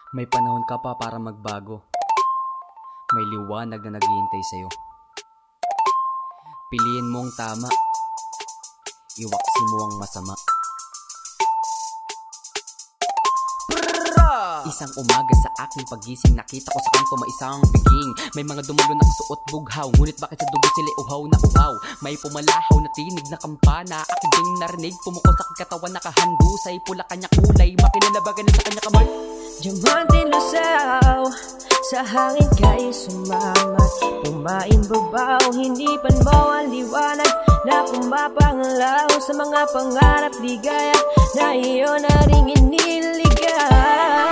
May panahon ka pa para magbago. May liwanag na naghihintay sa'yo. Piliin mo ang tama. Iwaksin mo ang masama. Isang umaga sa aking pagising, nakita ko sa kanto may isang biging. May mga dumalo na suot bughaw, ngunit bakit sa dugo sila uhaw na uhaw? May pumalahaw na tinig na kampana, aking ding narinig. Pumuko sa aking katawan, nakahandusay, pula kanya kulay, makinalabagan sa kanya kamay. Diyamanteng lusaw, sa hangin ka'y sumamat. Pumaimbabaw, hindi pan mo ang liwanag na pumapangalaw sa mga pangarap ligaya na iyo na ring iniligaw.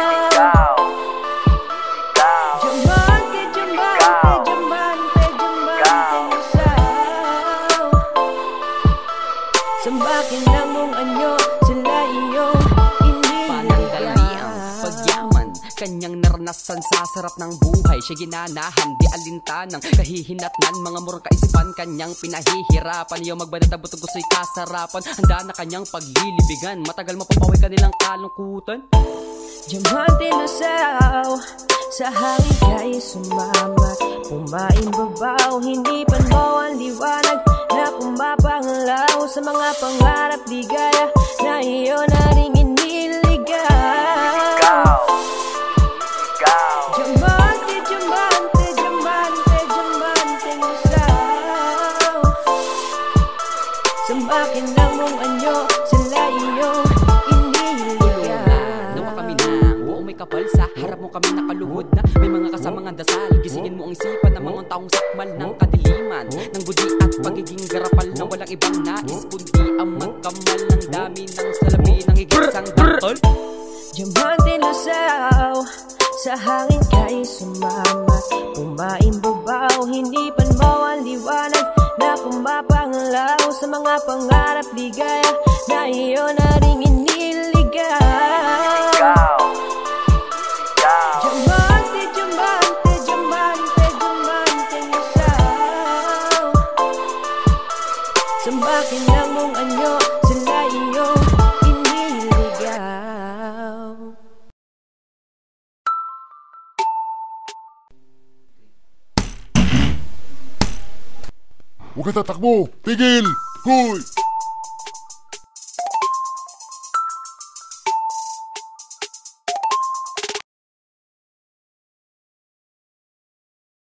Sambakin lang mong anyo, sila iyong iniligaw. Pagyaman, kanyang naranasan sa sarap ng buhay. Siya ginanahan, di alintanang kahihinatnan. Mga murang kaisipan, kanyang pinahihirapan. Iyo magbanata, butog gusto'y kasarapan. Handa na kanyang paglilibigan, matagal mapapaway kanilang kalungkutan. Diyamanteng lusaw, sa hangin ka'y sumamat. Pumaimbabaw, hindi pan mo ang liwanag na pumapangalaw sa mga pangarap ligaya na iyo na ring iniligaw. Diyamante, diyamante, diyamante, diyamanteng lusaw. Sambakin lang mong anyo, sila iyong iniligaw. Nawa kami na, buong may kapal sa harap mo kami nakaluhod na. May mga kasamang dasal, gisingin mo ang isipan ng mga taong sakmal ng kadiliman, ng budi at pagiging garapal na walang ibang nais kundi ang magkamal ng dami ng salapi ng higit sang dantol. Diyamanteng lusaw, sa hangin ka'y sumamat. Pumaimbabaw, hindi pan mo ang liwanag na pumapangalaw sa mga pangarap ligaya na iyo na ring iniligaw. Diyamante, diyamante, diyamante, diyamanteng lusaw. Sambakin lang mong anyo, sila iyong iniligaw. Huwag ka tatakbo! Tigil! Hoy!